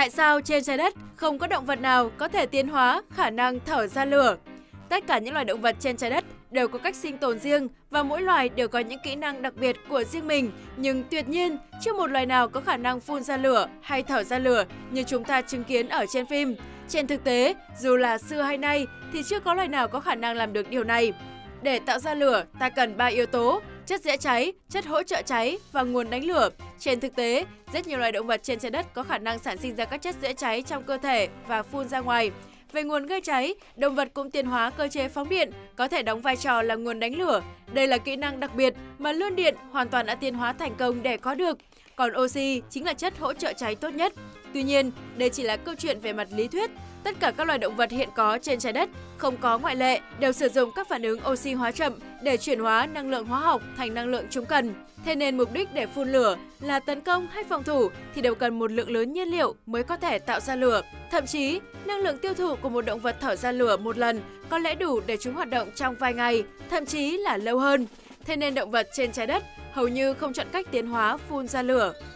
Tại sao trên trái đất không có động vật nào có thể tiến hóa khả năng thở ra lửa? Tất cả những loài động vật trên trái đất đều có cách sinh tồn riêng và mỗi loài đều có những kỹ năng đặc biệt của riêng mình. Nhưng tuyệt nhiên, chưa một loài nào có khả năng phun ra lửa hay thở ra lửa như chúng ta chứng kiến ở trên phim. Trên thực tế, dù là xưa hay nay thì chưa có loài nào có khả năng làm được điều này. Để tạo ra lửa, ta cần 3 yếu tố: chất dễ cháy, chất hỗ trợ cháy và nguồn đánh lửa. Trên thực tế, rất nhiều loài động vật trên trái đất có khả năng sản sinh ra các chất dễ cháy trong cơ thể và phun ra ngoài. Về nguồn gây cháy, động vật cũng tiến hóa cơ chế phóng điện, có thể đóng vai trò là nguồn đánh lửa. Đây là kỹ năng đặc biệt mà lươn điện hoàn toàn đã tiến hóa thành công để có được. Còn oxy chính là chất hỗ trợ cháy tốt nhất. Tuy nhiên, đây chỉ là câu chuyện về mặt lý thuyết. Tất cả các loài động vật hiện có trên trái đất, không có ngoại lệ, đều sử dụng các phản ứng oxy hóa chậm để chuyển hóa năng lượng hóa học thành năng lượng chúng cần. Thế nên mục đích để phun lửa là tấn công hay phòng thủ thì đều cần một lượng lớn nhiên liệu mới có thể tạo ra lửa. Thậm chí, năng lượng tiêu thụ của một động vật thở ra lửa một lần có lẽ đủ để chúng hoạt động trong vài ngày, thậm chí là lâu hơn. Thế nên động vật trên trái đất hầu như không chọn cách tiến hóa phun ra lửa.